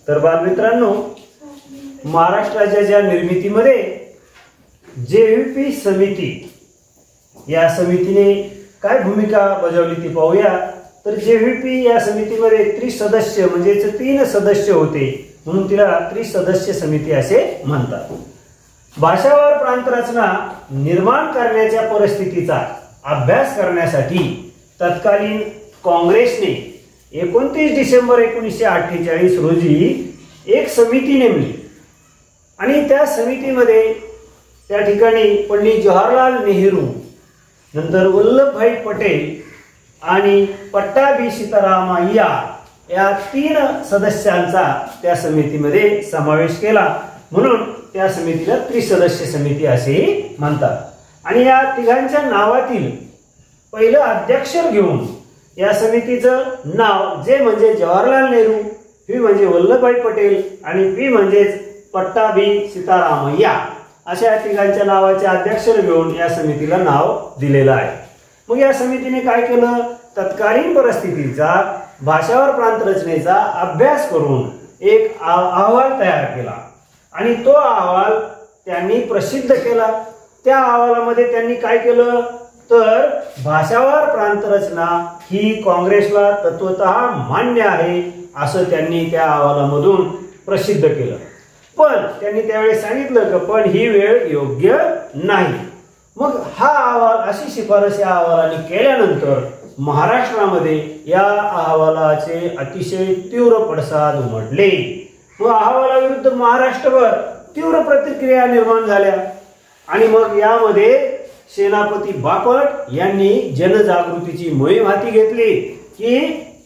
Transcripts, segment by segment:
तर बालमित्रांनो, महाराष्ट्र राज्याच्या निर्मितीमध्ये जेव्हीपी समिती या समितीने काय भूमिका बजावली ती पाहूया। तर जेव्हीपी या समितीमध्ये त्रिसदस्य म्हणजे 3 सदस्य होते, म्हणून तिला त्रिसदस्य समिती असे म्हणतात। भाषावार प्रांत रचना निर्माण करण्याच्या परिस्थितीचा अभ्यास करण्यासाठी तत्कालीन काँग्रेसने 29 डिसेंबर 1948 रोजी एक समिती नेमली आणि त्या समितीमध्ये त्या ठिकाणी पंडित जवाहरलाल नेहरू, नंतर वल्लभभाई पटेल आणि पट्टाभी सीतारामय्या या 3 सदस्यांचा त्या समितीमध्ये समावेश केला, म्हणून त्या समितीला त्रिसदस्य समिती असे म्हणतात। आणि या तिघांच्या नावातील पहिलं अध्यक्षर घेऊन या समितीचं नाव जे म्हणजे जवाहरलाल नेहरू, व्ही म्हणजे वल्लभभाई पटेल आणि पी म्हणजे पट्टाभी सीतारामय्या अशा तिघांच्या नावाचे अध्यक्षर घेऊन या समितीला नाव दिलेलं आहे। मग या समितीने काय केलं, तत्कालीन परिस्थितीचा भाषावार प्रांत रचनेचा अभ्यास करून एक अहवाल तयार केला आणि तो अहवाल त्यांनी प्रसिद्ध केला। त्या अहवालामध्ये त्यांनी काय केलं, तर भाषावार प्रांत रचना ही काँग्रेसला तत्वतः मान्य आहे असं त्यांनी त्या अहवालामधून प्रसिद्ध केलं। पण त्यांनी त्यावेळेस सांगितलं की पण ही वेळ योग्य नाही। मग हा अहवाल अशी शिफारस या अहवालाने केल्यानंतर महाराष्ट्रामध्ये या अहवालाचे अतिशय तीव्र पडसाद उमटले व अहवालाविरुद्ध महाराष्ट्रभर तीव्र प्रतिक्रिया निर्माण झाल्या। आणि मग यामध्ये सेनापती बापट यांनी जनजागृतीची मोहीम हाती घेतली की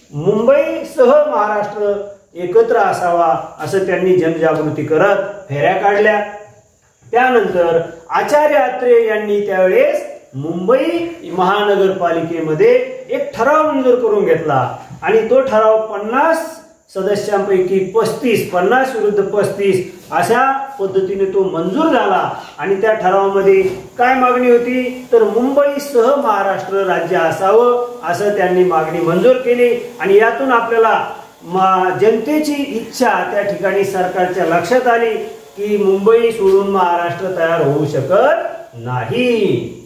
मुंबईसह महाराष्ट्र एकत्र असावा असं त्यांनी जनजागृती करत फेऱ्या काढल्या। त्यानंतर आचार्य अत्रे यांनी त्यावेळेस मुंबई महानगरपालिकेमध्ये एक ठराव मंजूर करून घेतला आणि तो ठराव 50 सदस्यांपैकी 50 विरुद्ध 35 अशा पद्धतीने तो मंजूर झाला। आणि त्या ठरावामध्ये काय मागणी होती, तर मुंबईसह महाराष्ट्र राज्य असावं असं त्यांनी मागणी मंजूर केली। आणि यातून आपल्याला जनतेची इच्छा त्या ठिकाणी सरकारच्या लक्षात आली की मुंबई सोडून महाराष्ट्र तयार होऊ शकत नाही।